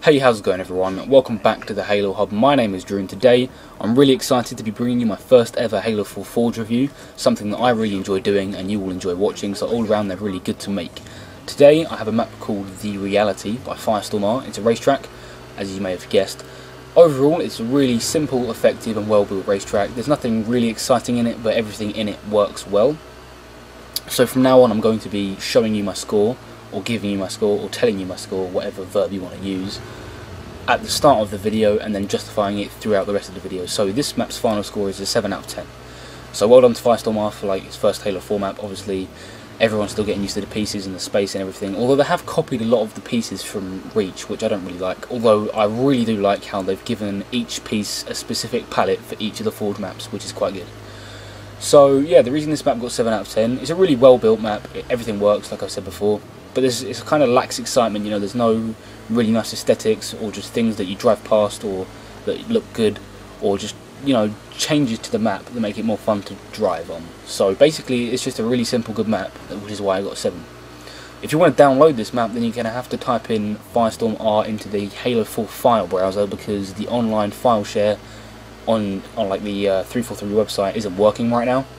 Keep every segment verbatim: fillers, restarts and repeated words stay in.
Hey, how's it going everyone? Welcome back to the Halo Hub. My name is Drew and today I'm really excited to be bringing you my first ever Halo four Forge review, something that I really enjoy doing and you will enjoy watching, so all around they're really good to make. Today I have a map called The Reality by Firestorm Art. It's a racetrack, as you may have guessed. Overall it's a really simple, effective and well built racetrack. There's nothing really exciting in it, but everything in it works well. So from now on I'm going to be showing you my score, or giving you my score, or telling you my score, whatever verb you want to use, at the start of the video and then justifying it throughout the rest of the video. So this map's final score is a seven out of ten. So well done to Firestorm Art for like its first Halo four map. Obviously everyone's still getting used to the pieces and the space and everything, although they have copied a lot of the pieces from Reach, which I don't really like, although I really do like how they've given each piece a specific palette for each of the Forge maps, which is quite good. So yeah, the reason this map got seven out of ten, it's a really well built map, it, everything works like I said before, but this it's kind of lacks excitement. You know, there's no really nice aesthetics or just things that you drive past or that look good, or just, you know, changes to the map that make it more fun to drive on. So basically it's just a really simple good map, which is why I got seven. If you want to download this map, then you're going to have to type in Firestorm Art into the Halo four file browser, because the online file share on on like the uh, three forty-three website isn't working right now.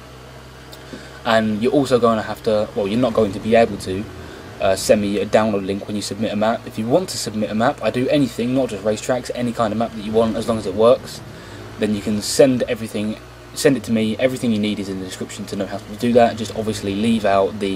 And you're also going to have to, well, you're not going to be able to Uh, send me a download link when you submit a map. If you want to submit a map, I do anything, not just racetracks, any kind of map that you want, as long as it works, then you can send everything, send it to me. Everything you need is in the description to know how to do that. Just obviously leave out the,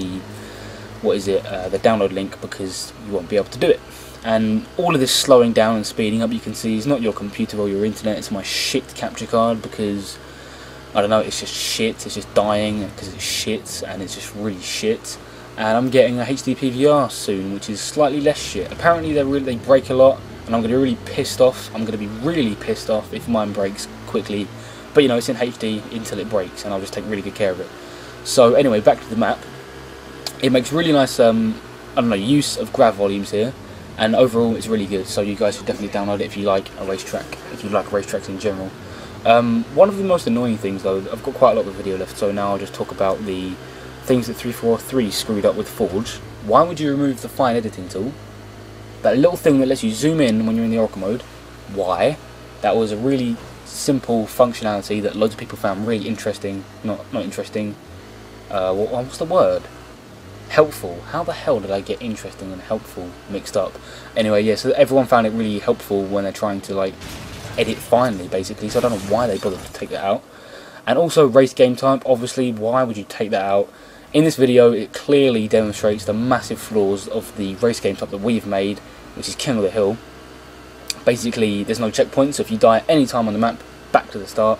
what is it, uh, the download link, because you won't be able to do it. And all of this slowing down and speeding up, you can see, is not your computer or your internet, it's my shit capture card, because, I don't know, it's just shit, it's just dying, because it's shit, and it's just really shit. And I'm getting a H D P V R soon, which is slightly less shit. Apparently they really, they break a lot, and I'm going to be really pissed off. I'm going to be really pissed off if mine breaks quickly. But you know, it's in H D until it breaks, and I'll just take really good care of it. So anyway, back to the map. It makes really nice, um, I don't know, use of grav volumes here, and overall it's really good. So you guys should definitely download it if you like a racetrack, if you like racetracks in general. Um, one of the most annoying things though, I've got quite a lot of video left, so now I'll just talk about the things that three forty-three screwed up with Forge. Why would you remove the fine editing tool? That little thing that lets you zoom in when you're in the Oracle mode. Why? That was a really simple functionality that loads of people found really interesting. Not not interesting. Uh, what, what's the word? Helpful. How the hell did I get interesting and helpful mixed up? Anyway, yeah, so everyone found it really helpful when they're trying to like edit finely, basically. So I don't know why they bothered to take that out. And also race game type. Obviously, why would you take that out? In this video, it clearly demonstrates the massive flaws of the race game type that we've made, which is King of the Hill. Basically, there's no checkpoint, so if you die at any time on the map, back to the start.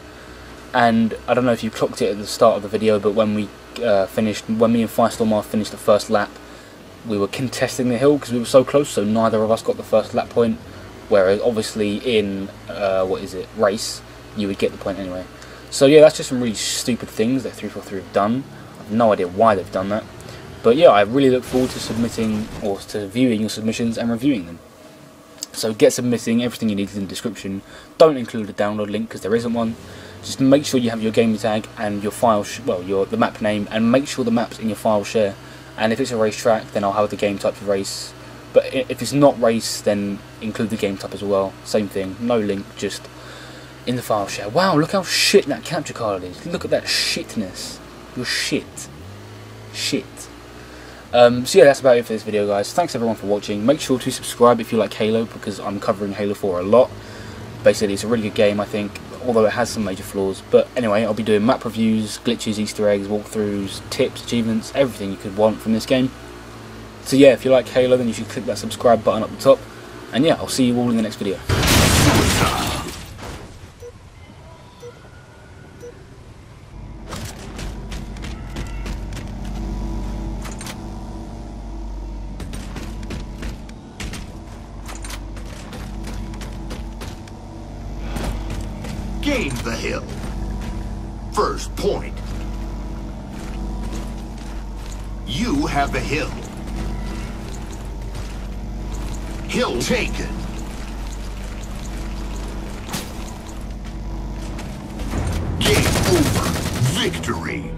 And I don't know if you clocked it at the start of the video, but when we uh, finished, when me and Firestorm Art finished the first lap, we were contesting the hill because we were so close, so neither of us got the first lap point. Whereas, obviously, in uh, what is it, race, you would get the point anyway. So yeah, that's just some really stupid things that three forty-three have done. No idea why they've done that, but yeah, I really look forward to submitting or to viewing your submissions and reviewing them. So get submitting. Everything you need is in the description. Don't include a download link because there isn't one. Just make sure you have your Gamertag and your file, sh well, your the map name, and make sure the map's in your file share. And if it's a racetrack, then I'll have the game type for race. But if it's not race, then include the game type as well. Same thing. No link, just in the file share. Wow, look how shit that capture card is. Look at that shitness. You're shit. Shit. Um, so yeah, that's about it for this video, guys. Thanks everyone for watching. Make sure to subscribe if you like Halo, because I'm covering Halo four a lot. Basically, it's a really good game, I think, although it has some major flaws. But anyway, I'll be doing map reviews, glitches, Easter eggs, walkthroughs, tips, achievements, everything you could want from this game. So yeah, if you like Halo, then you should click that subscribe button up the top. And yeah, I'll see you all in the next video. Gain the hill. First point. You have the hill. Hill taken. Game over. Victory.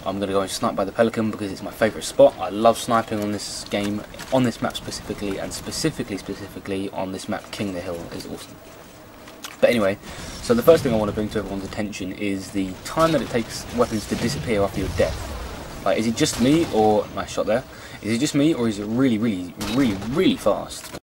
I'm going to go and snipe by the Pelican because it's my favourite spot. I love sniping on this game, on this map specifically, and specifically, specifically on this map, King the Hill is awesome. But anyway, so the first thing I want to bring to everyone's attention is the time that it takes weapons to disappear after your death. Like, is it just me, or, nice shot there, is it just me, or is it really, really, really, really fast?